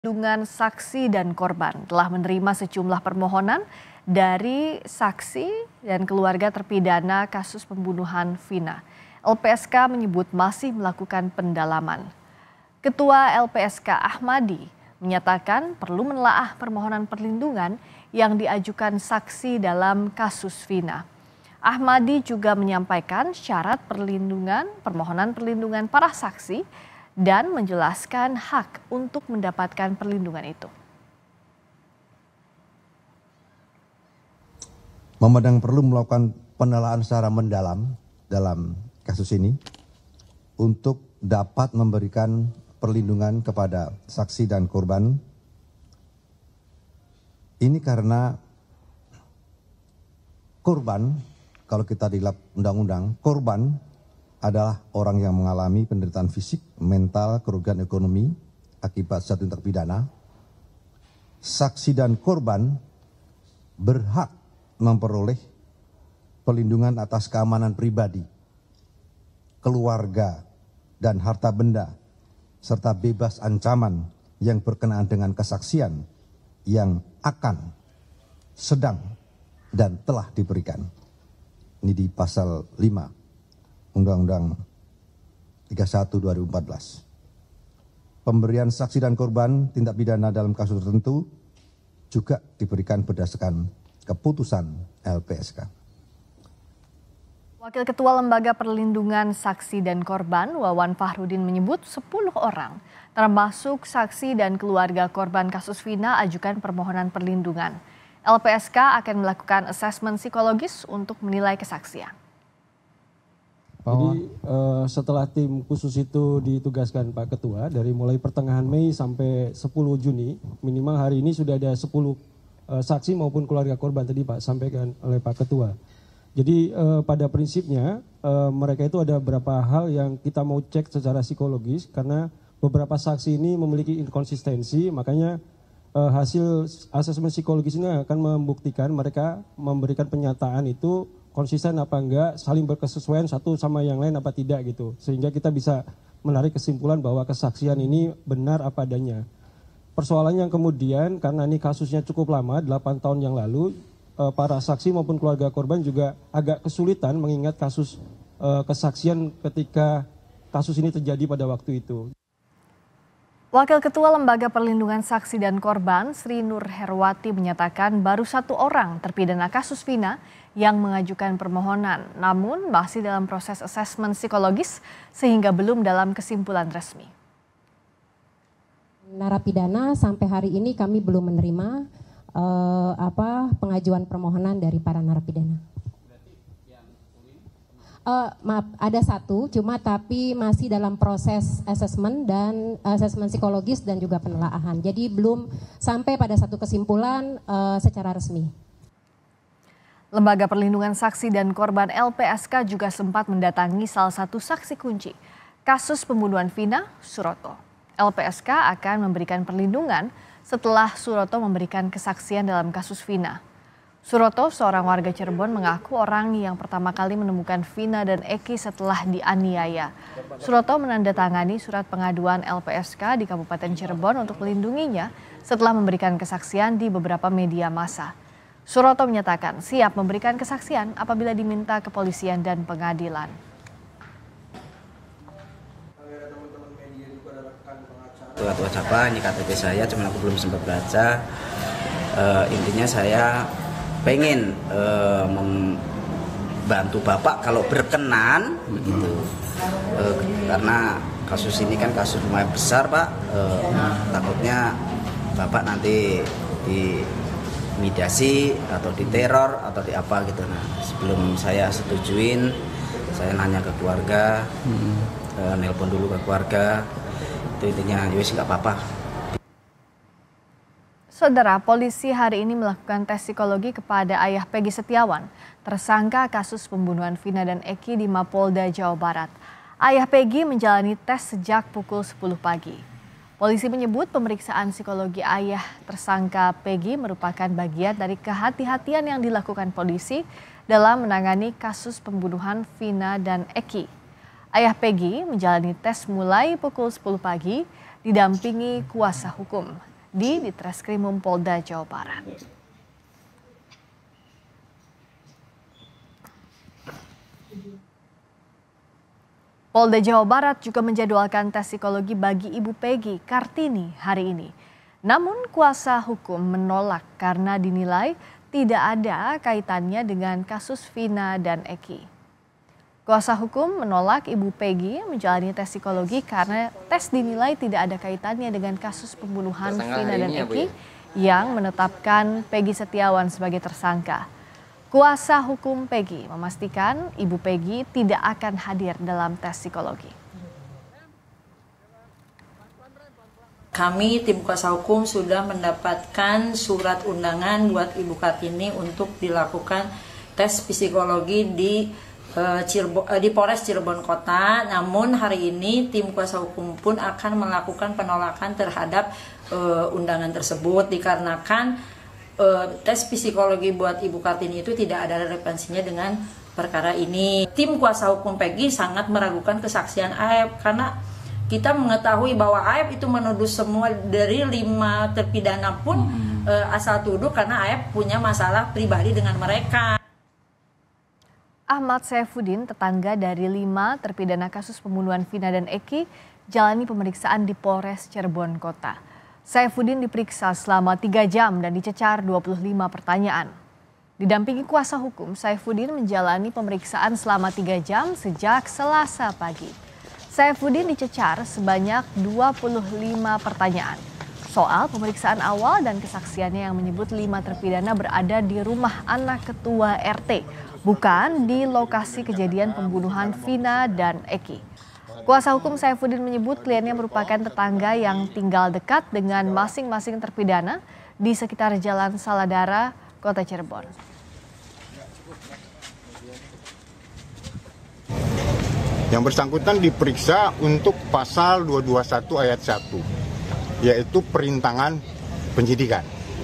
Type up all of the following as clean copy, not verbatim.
Perlindungan saksi dan korban telah menerima sejumlah permohonan dari saksi dan keluarga terpidana kasus pembunuhan Vina. LPSK menyebut masih melakukan pendalaman. Ketua LPSK Ahmadi menyatakan perlu menelaah permohonan perlindungan yang diajukan saksi dalam kasus Vina. Ahmadi juga menyampaikan syarat permohonan perlindungan para saksi dan menjelaskan hak untuk mendapatkan perlindungan itu. Memandang perlu melakukan penelaahan secara mendalam dalam kasus ini untuk dapat memberikan perlindungan kepada saksi dan korban. Ini karena korban, kalau kita dilihat undang-undang, korban adalah orang yang mengalami penderitaan fisik, mental, kerugian ekonomi akibat satu tindak pidana. Saksi dan korban berhak memperoleh perlindungan atas keamanan pribadi, keluarga, dan harta benda, serta bebas ancaman yang berkenaan dengan kesaksian yang akan, sedang, dan telah diberikan. Ini di pasal 5. Undang-Undang 31 2014. Pemberian saksi dan korban tindak pidana dalam kasus tertentu juga diberikan berdasarkan keputusan LPSK. Wakil Ketua Lembaga Perlindungan Saksi dan Korban, Wawan Fahrudin menyebut 10 orang, termasuk saksi dan keluarga korban kasus Vina ajukan permohonan perlindungan. LPSK akan melakukan asesmen psikologis untuk menilai kesaksian. Jadi setelah tim khusus itu ditugaskan Pak Ketua, dari mulai pertengahan Mei sampai 10 Juni, minimal hari ini sudah ada 10 saksi maupun keluarga korban tadi Pak sampaikan oleh Pak Ketua. Jadi pada prinsipnya mereka itu ada beberapa hal yang kita mau cek secara psikologis karena beberapa saksi ini memiliki inkonsistensi, makanya hasil asesmen psikologis ini akan membuktikan mereka memberikan pernyataan itu konsisten apa enggak, saling berkesesuaian satu sama yang lain apa tidak gitu. Sehingga kita bisa menarik kesimpulan bahwa kesaksian ini benar apa adanya. Persoalannya yang kemudian karena ini kasusnya cukup lama, 8 tahun yang lalu, para saksi maupun keluarga korban juga agak kesulitan mengingat kasus kesaksian ketika kasus ini terjadi pada waktu itu. Wakil Ketua Lembaga Perlindungan Saksi dan Korban, Sri Nur Herwati menyatakan baru 1 orang terpidana kasus Vina yang mengajukan permohonan, namun masih dalam proses asesmen psikologis sehingga belum dalam kesimpulan resmi. Narapidana sampai hari ini kami belum menerima pengajuan permohonan dari para narapidana. Maaf, ada 1, cuma tapi masih dalam proses asesmen dan asesmen psikologis dan juga penelaahan. Jadi belum sampai pada satu kesimpulan secara resmi. Lembaga Perlindungan Saksi dan Korban LPSK juga sempat mendatangi salah satu saksi kunci kasus pembunuhan Vina, Suroto. LPSK akan memberikan perlindungan setelah Suroto memberikan kesaksian dalam kasus Vina. Suroto, seorang warga Cirebon, mengaku orang yang pertama kali menemukan Vina dan Eki setelah dianiaya. Suroto menandatangani surat pengaduan LPSK di Kabupaten Cirebon untuk melindunginya setelah memberikan kesaksian di beberapa media massa. Suroto menyatakan siap memberikan kesaksian apabila diminta kepolisian dan pengadilan. Surat ucapan, ini KTP saya, cuma aku belum sempat baca. Intinya saya pengen membantu Bapak kalau berkenan begitu, karena kasus ini kan kasus lumayan besar Pak, takutnya Bapak nanti diintimidasi atau diteror atau di apa gitu. Nah sebelum saya setujuin, saya nanya ke keluarga, nelpon dulu ke keluarga, itu intinya yowis nggak apa-apa. Saudara, polisi hari ini melakukan tes psikologi kepada ayah Peggy Setiawan, tersangka kasus pembunuhan Vina dan Eki di Mapolda, Jawa Barat. Ayah Peggy menjalani tes sejak pukul 10 pagi. Polisi menyebut pemeriksaan psikologi ayah tersangka Peggy merupakan bagian dari kehati-hatian yang dilakukan polisi dalam menangani kasus pembunuhan Vina dan Eki. Ayah Peggy menjalani tes mulai pukul 10 pagi didampingi kuasa hukum. di Ditreskrimum Polda Jawa Barat. Polda Jawa Barat juga menjadwalkan tes psikologi bagi Ibu Peggy Kartini hari ini. Namun kuasa hukum menolak karena dinilai tidak ada kaitannya dengan kasus Vina dan Eki. Kuasa hukum menolak Ibu Peggy menjalani tes psikologi karena tes dinilai tidak ada kaitannya dengan kasus pembunuhan Vina dan Eki yang menetapkan Peggy Setiawan sebagai tersangka. Kuasa hukum Peggy memastikan Ibu Peggy tidak akan hadir dalam tes psikologi. Kami tim kuasa hukum sudah mendapatkan surat undangan buat Ibu Kartini untuk dilakukan tes psikologi di Polres Cirebon Kota. Namun hari ini tim kuasa hukum pun akan melakukan penolakan terhadap undangan tersebut dikarenakan tes psikologi buat Ibu Kartini itu tidak ada relevansinya dengan perkara ini. Tim kuasa hukum Peggy sangat meragukan kesaksian AF karena kita mengetahui bahwa AF itu menuduh semua dari 5 terpidana pun asal tuduh karena AF punya masalah pribadi dengan mereka. Ahmad Saifuddin, tetangga dari 5 terpidana kasus pembunuhan Vina dan Eki, jalani pemeriksaan di Polres Cirebon Kota. Saifuddin diperiksa selama 3 jam dan dicecar 25 pertanyaan. Didampingi kuasa hukum, Saifuddin menjalani pemeriksaan selama 3 jam sejak Selasa pagi. Saifuddin dicecar sebanyak 25 pertanyaan. Soal pemeriksaan awal dan kesaksiannya yang menyebut 5 terpidana berada di rumah anak ketua RT, bukan di lokasi kejadian pembunuhan Vina dan Eki. Kuasa hukum Saifuddin menyebut kliennya merupakan tetangga yang tinggal dekat dengan masing-masing terpidana di sekitar Jalan Saladara, Kota Cirebon. Yang bersangkutan diperiksa untuk pasal 221 ayat 1, yaitu perintangan penyidikan.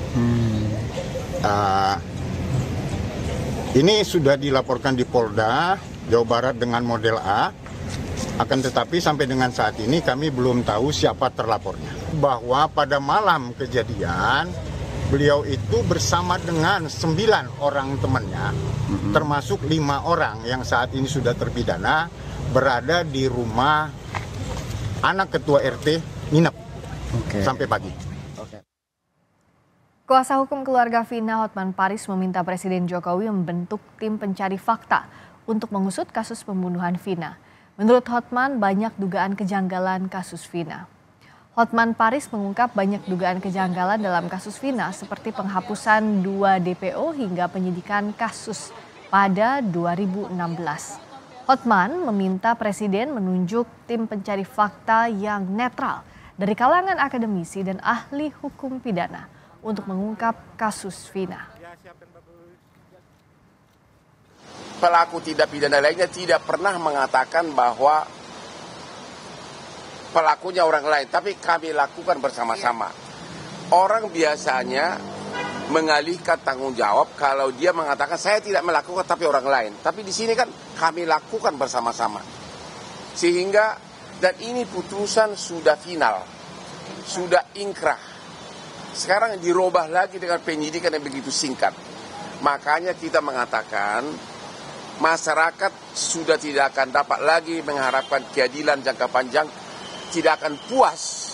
Ini sudah dilaporkan di Polda Jawa Barat dengan model A, akan tetapi sampai dengan saat ini kami belum tahu siapa terlapornya. Bahwa pada malam kejadian, beliau itu bersama dengan 9 orang temannya, termasuk 5 orang yang saat ini sudah terpidana, berada di rumah anak ketua RT nginep sampai pagi. Kuasa hukum keluarga Vina, Hotman Paris, meminta Presiden Jokowi membentuk tim pencari fakta untuk mengusut kasus pembunuhan Vina. Menurut Hotman, banyak dugaan kejanggalan kasus Vina. Hotman Paris mengungkap banyak dugaan kejanggalan dalam kasus Vina seperti penghapusan 2 DPO hingga penyidikan kasus pada 2016. Hotman meminta Presiden menunjuk tim pencari fakta yang netral dari kalangan akademisi dan ahli hukum pidana untuk mengungkap kasus Vina. Pelaku tindak pidana lainnya tidak pernah mengatakan bahwa pelakunya orang lain, tapi kami lakukan bersama-sama. Orang biasanya mengalihkan tanggung jawab kalau dia mengatakan saya tidak melakukan tapi orang lain. Tapi di sini kan kami lakukan bersama-sama. Sehingga dan ini putusan sudah final, sudah inkrah. Sekarang dirubah lagi dengan penyidikan yang begitu singkat. Makanya kita mengatakan masyarakat sudah tidak akan dapat lagi mengharapkan keadilan jangka panjang, tidak akan puas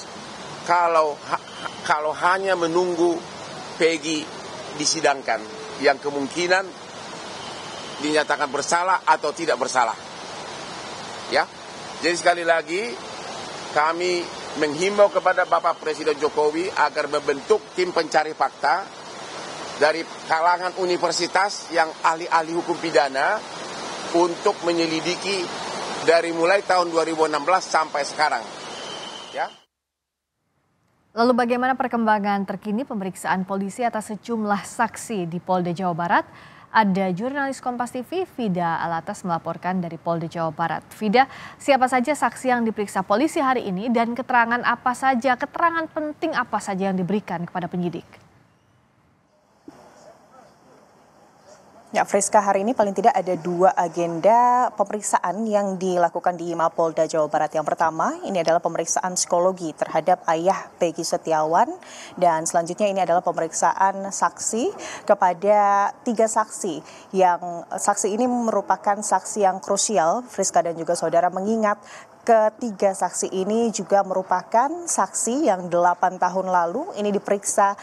kalau hanya menunggu Peggy disidangkan yang kemungkinan dinyatakan bersalah atau tidak bersalah. Ya. Jadi sekali lagi kami menghimbau kepada Bapak Presiden Jokowi agar membentuk tim pencari fakta dari kalangan universitas yang ahli-ahli hukum pidana untuk menyelidiki dari mulai tahun 2016 sampai sekarang. Ya. Lalu bagaimana perkembangan terkini pemeriksaan polisi atas sejumlah saksi di Polda Jawa Barat? Ada jurnalis Kompas TV, Vida Alatas melaporkan dari Polda Jawa Barat. Vida, siapa saja saksi yang diperiksa polisi hari ini dan keterangan apa saja, keterangan penting apa saja yang diberikan kepada penyidik? Ya, Friska, hari ini paling tidak ada 2 agenda pemeriksaan yang dilakukan di Mapolda Jawa Barat. Yang pertama, ini adalah pemeriksaan psikologi terhadap ayah Peggy Setiawan. Dan selanjutnya ini adalah pemeriksaan saksi kepada 3 saksi. Yang saksi ini merupakan saksi yang krusial, Friska dan juga saudara, mengingat ketiga saksi ini juga merupakan saksi yang 8 tahun lalu ini diperiksa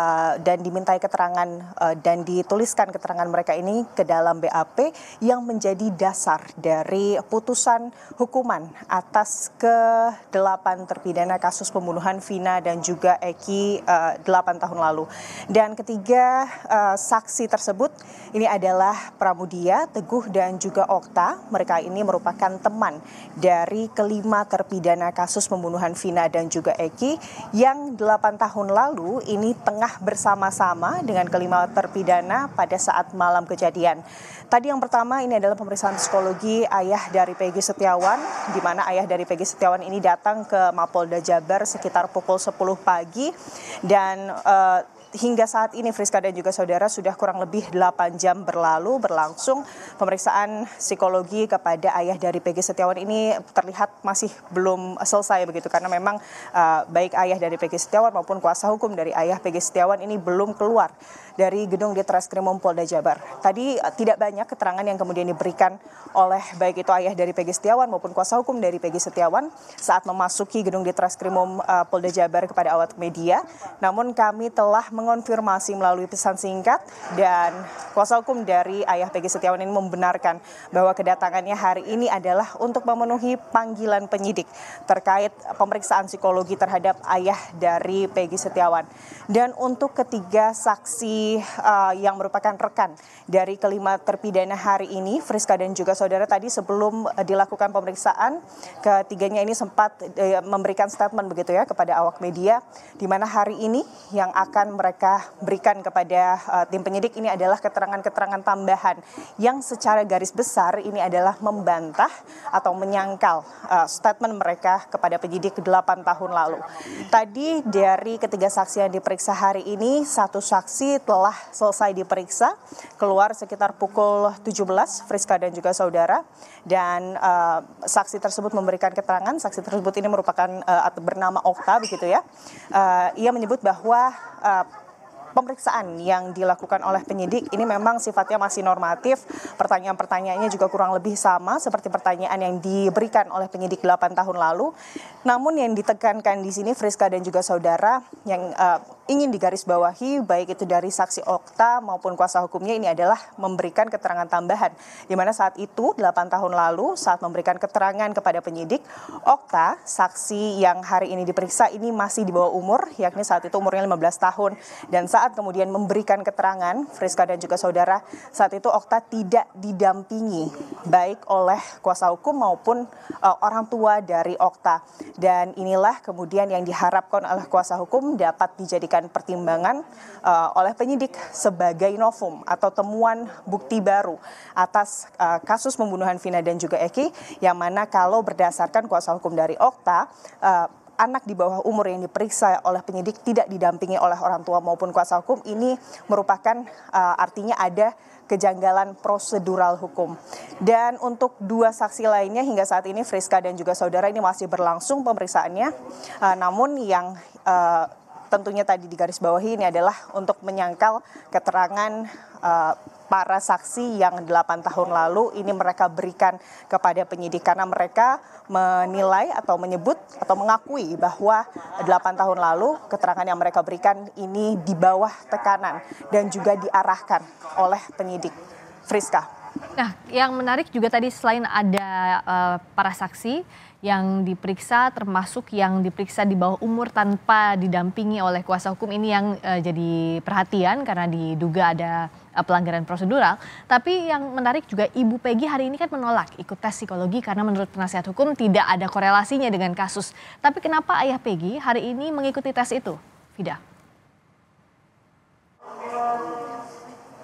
dan dimintai keterangan dan dituliskan keterangan mereka ini ke dalam BAP yang menjadi dasar dari putusan hukuman atas ke-8 terpidana kasus pembunuhan Vina dan juga Eki 8 tahun lalu. Dan ketiga saksi tersebut ini adalah Pramudia, Teguh dan juga Okta. Mereka ini merupakan teman dari kelima terpidana kasus pembunuhan Vina dan juga Eki yang 8 tahun lalu ini tengah bersama-sama dengan kelima terpidana pada saat malam kejadian. Tadi yang pertama ini adalah pemeriksaan psikologi ayah dari Peggy Setiawan, di mana ayah dari Peggy Setiawan ini datang ke Mapolda Jabar sekitar pukul 10 pagi dan hingga saat ini Friska dan juga saudara sudah kurang lebih 8 jam berlangsung pemeriksaan psikologi kepada ayah dari Peggy Setiawan ini terlihat masih belum selesai begitu karena memang baik ayah dari Peggy Setiawan maupun kuasa hukum dari ayah Peggy Setiawan ini belum keluar dari gedung Ditreskrimum Polda Jabar. Tadi tidak banyak keterangan yang kemudian diberikan oleh baik itu ayah dari Peggy Setiawan maupun kuasa hukum dari Peggy Setiawan saat memasuki gedung Ditreskrimum Polda Jabar kepada awak media. Namun kami telah mengonfirmasi melalui pesan singkat dan kuasa hukum dari ayah Peggy Setiawan ini membenarkan bahwa kedatangannya hari ini adalah untuk memenuhi panggilan penyidik terkait pemeriksaan psikologi terhadap ayah dari Peggy Setiawan. Dan untuk ketiga saksi yang merupakan rekan dari kelima terpidana hari ini, Friska dan juga saudara, tadi sebelum dilakukan pemeriksaan, ketiganya ini sempat memberikan statement begitu ya kepada awak media, di mana hari ini yang akan mereka berikan kepada tim penyidik ini adalah keterangan-keterangan tambahan yang secara garis besar ini adalah membantah atau menyangkal statement mereka kepada penyidik 8 tahun lalu. Tadi dari ketiga saksi yang diperiksa hari ini, satu saksi telah selesai diperiksa, keluar sekitar pukul 17, Friska dan juga saudara, dan saksi tersebut memberikan keterangan. Saksi tersebut ini merupakan atau bernama Okta begitu ya. Ia menyebut bahwa pemeriksaan yang dilakukan oleh penyidik ini memang sifatnya masih normatif. Pertanyaan-pertanyaannya juga kurang lebih sama seperti pertanyaan yang diberikan oleh penyidik 8 tahun lalu. Namun yang ditekankan di sini Friska dan juga saudara yang ingin digarisbawahi baik itu dari saksi Okta maupun kuasa hukumnya ini adalah memberikan keterangan tambahan. Di mana saat itu 8 tahun lalu saat memberikan keterangan kepada penyidik, Okta, saksi yang hari ini diperiksa ini masih di bawah umur, yakni saat itu umurnya 15 tahun. Dan saat kemudian memberikan keterangan, Friska dan juga saudara, saat itu Okta tidak didampingi baik oleh kuasa hukum maupun orang tua dari Okta. Dan inilah kemudian yang diharapkan oleh kuasa hukum dapat dijadikan pertimbangan oleh penyidik sebagai novum atau temuan bukti baru atas kasus pembunuhan Vina dan juga Eki, yang mana kalau berdasarkan kuasa hukum dari Okta, anak di bawah umur yang diperiksa oleh penyidik tidak didampingi oleh orang tua maupun kuasa hukum ini merupakan artinya ada kejanggalan prosedural hukum. Dan untuk 2 saksi lainnya hingga saat ini Friska dan juga saudara ini masih berlangsung pemeriksaannya. Namun yang tentunya tadi digarisbawahi ini adalah untuk menyangkal keterangan para saksi yang 8 tahun lalu ini mereka berikan kepada penyidik karena mereka menilai atau menyebut atau mengakui bahwa 8 tahun lalu keterangan yang mereka berikan ini di bawah tekanan dan juga diarahkan oleh penyidik. Friska. Nah, yang menarik juga tadi selain ada para saksi yang diperiksa termasuk yang diperiksa di bawah umur tanpa didampingi oleh kuasa hukum ini yang jadi perhatian karena diduga ada pelanggaran prosedural. Tapi yang menarik juga Ibu Peggy hari ini kan menolak ikut tes psikologi karena menurut penasihat hukum tidak ada korelasinya dengan kasus. Tapi kenapa ayah Peggy hari ini mengikuti tes itu? Vida.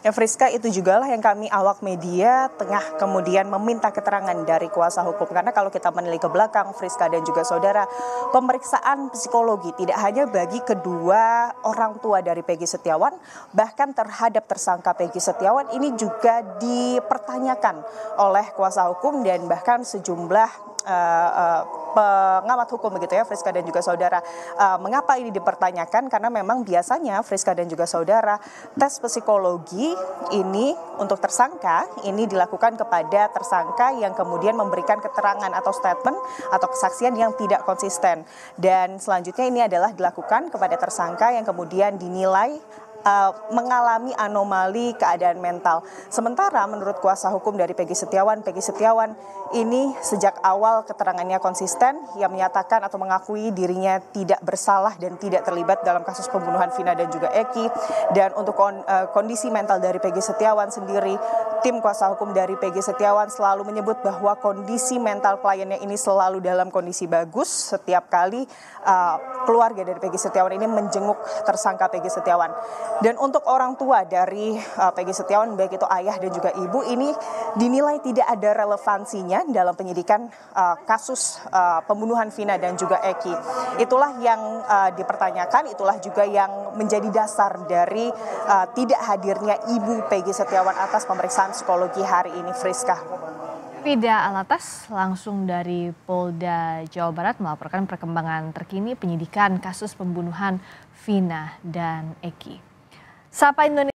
Ya Friska, itu juga lah yang kami awak media tengah kemudian meminta keterangan dari kuasa hukum. Karena kalau kita menilik ke belakang, Friska dan juga saudara, pemeriksaan psikologi tidak hanya bagi kedua orang tua dari Peggy Setiawan, bahkan terhadap tersangka Peggy Setiawan ini juga dipertanyakan oleh kuasa hukum dan bahkan sejumlah pengamat hukum begitu ya Friska dan juga saudara. Mengapa ini dipertanyakan? Karena memang biasanya Friska dan juga saudara, tes psikologi ini untuk tersangka ini dilakukan kepada tersangka yang kemudian memberikan keterangan atau statement atau kesaksian yang tidak konsisten. Dan selanjutnya ini adalah dilakukan kepada tersangka yang kemudian dinilai mengalami anomali keadaan mental. Sementara menurut kuasa hukum dari Peggy Setiawan ini sejak awal keterangannya konsisten, ia menyatakan atau mengakui dirinya tidak bersalah dan tidak terlibat dalam kasus pembunuhan Vina dan juga Eki. Dan untuk kondisi mental dari Peggy Setiawan sendiri, tim kuasa hukum dari Peggy Setiawan selalu menyebut bahwa kondisi mental kliennya ini selalu dalam kondisi bagus setiap kali keluarga dari Peggy Setiawan ini menjenguk tersangka Peggy Setiawan. Dan untuk orang tua dari Peggy Setiawan, baik itu ayah dan juga ibu, ini dinilai tidak ada relevansinya dalam penyidikan kasus pembunuhan Vina dan juga Eki. Itulah yang dipertanyakan, itulah juga yang menjadi dasar dari tidak hadirnya ibu Peggy Setiawan atas pemeriksaan psikologi hari ini, Friska. Fida Alatas langsung dari Polda Jawa Barat melaporkan perkembangan terkini penyidikan kasus pembunuhan Vina dan Eki. Sapa Indonesia.